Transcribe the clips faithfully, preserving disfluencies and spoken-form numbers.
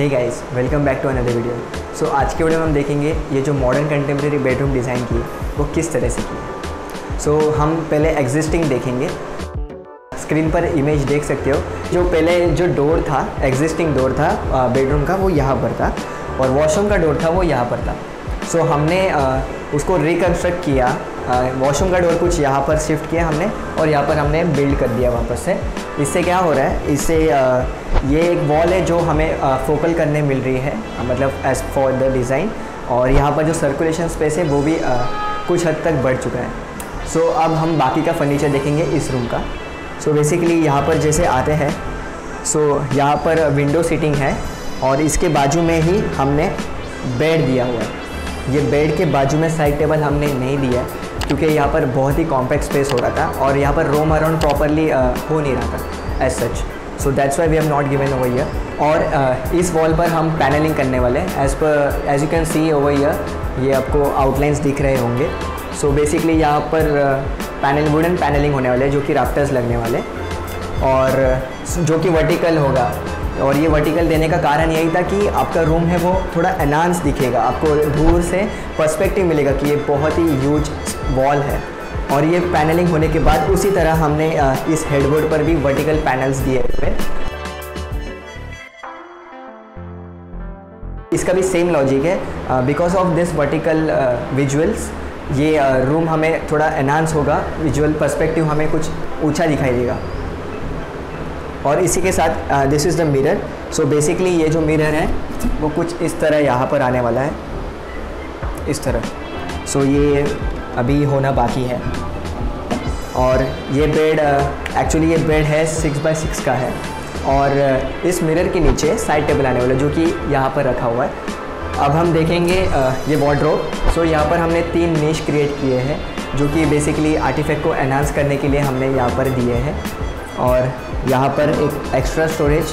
Hey guys, welcome back to another video. So आज के video में हम देखेंगे ये जो मॉडर्न कंटेम्प्रेरी बेडरूम डिज़ाइन की वो किस तरह से की है। सो so, हम पहले एग्जिस्टिंग देखेंगे। स्क्रीन पर इमेज देख सकते हो, जो पहले जो डोर था, एग्जिस्टिंग डोर था बेडरूम का, वो यहाँ पर था और वॉशरूम का डोर था वो यहाँ पर था। सो so, हमने आ, उसको रिकन्स्ट्रक्ट किया। वॉशरूम का डोर कुछ यहाँ पर शिफ्ट किया हमने और यहाँ पर हमने बिल्ड कर दिया वापस से। इससे क्या हो रहा है, इससे आ, ये एक वॉल है जो हमें फोकल करने मिल रही है, मतलब एज फॉर द डिज़ाइन। और यहाँ पर जो सर्कुलेशन स्पेस है वो भी आ, कुछ हद तक बढ़ चुका है। सो so, अब हम बाकी का फर्नीचर देखेंगे इस रूम का। सो so, बेसिकली यहाँ पर जैसे आते हैं, सो so, यहाँ पर विंडो सीटिंग है और इसके बाजू में ही हमने बेड दिया हुआ है। ये बेड के बाजू में साइड टेबल हमने नहीं दिया है क्योंकि यहाँ पर बहुत ही कॉम्पैक्ट स्पेस हो रहा था और यहाँ पर रोम अराउंड प्रॉपरली हो नहीं रहा था as such. So that's why we have not given over year. और uh, इस वॉल पर हम पैनलिंग करने वाले हैं। As per as you can see over year, ये आपको आउटलाइंस दिख रहे होंगे। सो so बेसिकली यहाँ पर पैनल वुडन पैनलिंग होने वाले, जो कि राफ्टर्स लगने वाले और uh, जो कि वर्टिकल होगा। और ये वर्टिकल देने का कारण यही था कि आपका रूम है वो थोड़ा एनहांस दिखेगा, आपको दूर से पर्सपेक्टिव मिलेगा कि ये बहुत ही ह्यूज वॉल है। और ये पैनलिंग होने के बाद उसी तरह हमने इस हेडबोर्ड पर भी वर्टिकल पैनल्स दिए हुए। इसका भी सेम लॉजिक है, because of this vertical visuals ये रूम uh, हमें थोड़ा एनहांस होगा, विजुअल पर्सपेक्टिव हमें कुछ ऊंचा दिखाई देगा। और इसी के साथ this is the mirror. So basically ये जो मिरर है वो कुछ इस तरह यहाँ पर आने वाला है, इस तरह। सो so, ये अभी होना बाकी है। और ये बेड एक्चुअली ये बेड है सिक्स बाई सिक्स का है और uh, इस मिरर के नीचे साइड टेबल आने वाला है जो कि यहाँ पर रखा हुआ है। अब हम देखेंगे uh, ये वार्डरोब। सो so, यहाँ पर हमने तीन निश क्रिएट किए हैं जो कि बेसिकली आर्टिफैक्ट को एनहांस करने के लिए हमने यहाँ पर दिए हैं। और यहाँ पर एक एक्स्ट्रा स्टोरेज।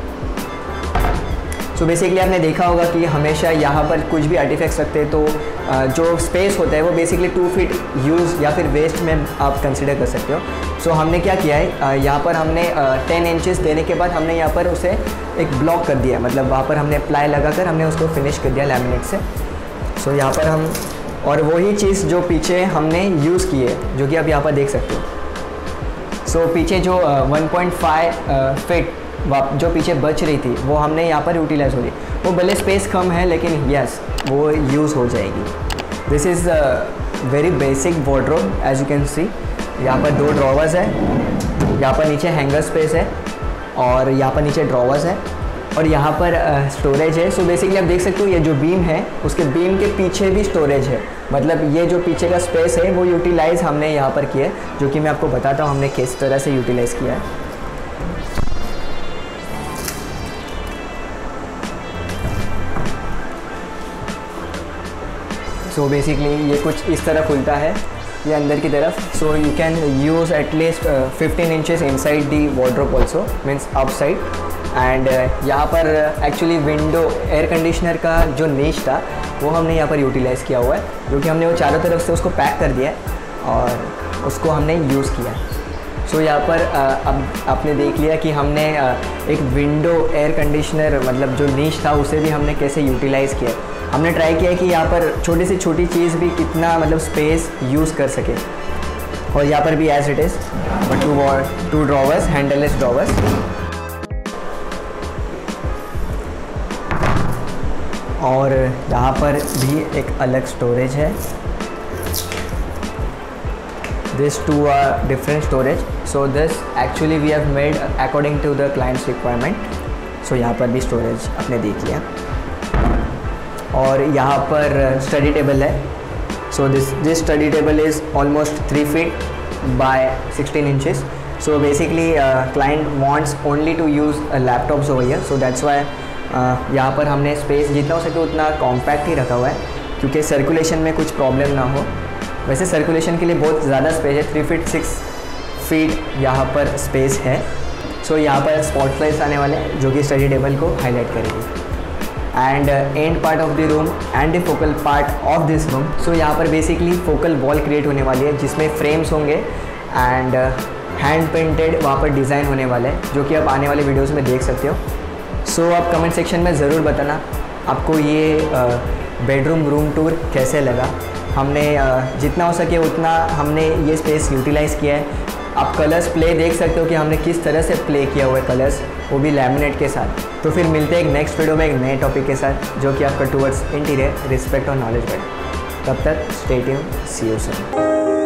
सो बेसिकली आपने देखा होगा कि हमेशा यहाँ पर कुछ भी आर्टिफैक्ट्स रखते हैं तो जो स्पेस होता है वो बेसिकली टू फीट यूज़ या फिर वेस्ट में आप कंसिडर कर सकते हो। सो so, हमने क्या किया है, यहाँ पर हमने टेन इंचेस देने के बाद हमने यहाँ पर उसे एक ब्लॉक कर दिया, मतलब वहाँ पर हमने प्लाई लगाकर हमने उसको फिनिश कर दिया लैमिनेट से। सो so, यहाँ पर हम और वही चीज़ जो पीछे हमने यूज़ की है जो कि आप यहाँ पर देख सकते हो। सो so, पीछे जो वन पॉइंट फाइव फीट जो पीछे बच रही थी वो हमने यहाँ पर यूटिलाइज हो रही। वो भले स्पेस कम है लेकिन यस वो यूज़ हो जाएगी। This is very basic wardrobe as you can see. यहाँ पर दो ड्रॉवर्स है, यहाँ पर नीचे हैंगर स्पेस है और यहाँ पर नीचे ड्रॉवर्स है और यहाँ पर स्टोरेज uh, है। सो so बेसिकली आप देख सकते हो ये जो बीम है उसके बीम के पीछे भी स्टोरेज है, मतलब ये जो पीछे का स्पेस है वो यूटिलाइज़ हमने यहाँ पर किया है, जो कि मैं आपको बताता हूँ हमने किस तरह से यूटिलाइज़ किया है। सो so बेसिकली ये कुछ इस तरह खुलता है ये अंदर की तरफ। So you can use at least fifteen inches inside the wardrobe also, means outside. And यहाँ पर एक्चुअली विंडो एयर कंडीशनर का जो नीच था वो हमने यहाँ पर यूटिलाइज़ किया हुआ है, जो कि हमने वो चारों तरफ से उसको पैक कर दिया है और उसको हमने यूज़ किया है। सो so, यहाँ पर अब आपने देख लिया कि हमने एक विंडो एयर कंडीशनर मतलब जो नीच था उसे भी हमने कैसे यूटिलाइज़ किया। हमने ट्राई किया कि यहाँ पर छोटी से छोटी चीज़ भी कितना मतलब स्पेस यूज़ कर सके। और यहाँ पर भी as it is but two two drawers, handleless drawers. और यहाँ पर भी एक अलग स्टोरेज है। This two are different storage. So this actually we have made according to the client's requirement. So यहाँ पर भी स्टोरेज आपने देख लिया। और यहाँ पर स्टडी टेबल है। So this this study table is almost three feet by sixteen inches. So basically uh, client wants only to use uh, laptops over here. So that's why uh, यहाँ पर हमने स्पेस जितना हो सके उतना compact ही रखा हुआ है क्योंकि सर्कुलेशन में कुछ प्रॉब्लम ना हो। वैसे सर्कुलेशन के लिए बहुत ज़्यादा स्पेस है, थ्री फीट सिक्स फीट यहाँ पर स्पेस है। सो so, यहाँ पर स्पॉटलाइट्स आने वाले हैं जो कि स्टडी टेबल को हाईलाइट करेगी। And and part of the room and the focal part of this room. So यहाँ पर बेसिकली फोकल वॉल क्रिएट होने वाली है जिसमें फ्रेम्स होंगे एंड हैंड पेंटेड वहाँ पर डिज़ाइन होने वाला है जो कि आप आने वाले वीडियोज़ में देख सकते हो। सो so, आप कमेंट सेक्शन में ज़रूर बताना आपको ये बेडरूम रूम टूर कैसे लगा। हमने uh, जितना हो सके उतना हमने ये स्पेस यूटिलाइज़ किया है। आप कलर्स प्ले देख सकते हो कि हमने किस तरह से प्ले किया हुआ है कलर्स, वो भी लैमिनेट के साथ। तो फिर मिलते हैं एक नेक्स्ट वीडियो में एक नए टॉपिक के साथ जो कि आपका टूवर्ड्स इंटीरियर रिस्पेक्ट और नॉलेज बढ़े। तब तक stay tuned, see you soon.